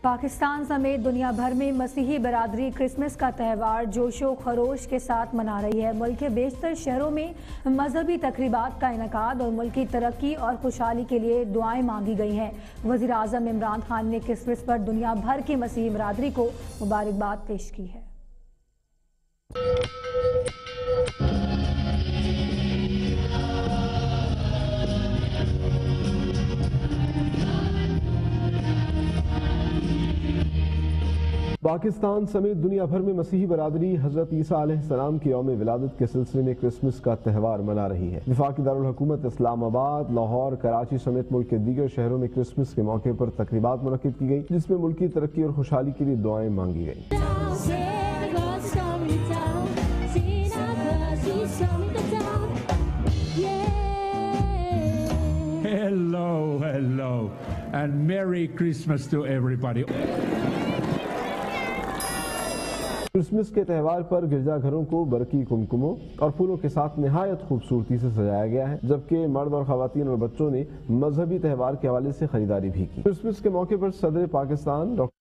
پاکستان سمیت دنیا بھر میں مسیحی برادری کرسمس کا تہوار جوش و خروش کے ساتھ منا رہی ہے۔ ملک کے بیشتر شہروں میں مذہبی تقریبات کا انعقاد اور ملک کی ترقی اور خوشحالی کے لیے دعائیں مانگی گئی ہیں۔ وزیر اعظم عمران خان نے کرسمس پر دنیا بھر کی مسیحی برادری کو مبارکباد پیش کی ہے۔ پاکستان سمیت دنیا بھر میں مسیحی برادری حضرت عیسیٰ علیہ السلام کی یوم ولادت کے سلسلے میں کرسمس کا تہوار منا رہی ہے۔ وفاقی دارالحکومت اسلام آباد، لاہور، کراچی سمیت ملک کے دیگر شہروں میں کرسمس کے موقع پر تقریبات منعقد کی گئی، جس میں ملکی ترقی اور خوشحالی کے لیے دعائیں مانگی گئیں۔ Hello, and Merry Christmas to everybody. Christmas کے تہوار پر گرجا گھروں کو برقی کمکموں اور پھولوں کے ساتھ نہایت خوبصورتی سے سجایا گیا ہے، جبکہ مرد اور خواتین اور بچوں نے مذہبی تہوار کے حوالے سے خریداری بھی کی۔ کرسمس کے موقع پر صدر پاکستان ڈاکٹر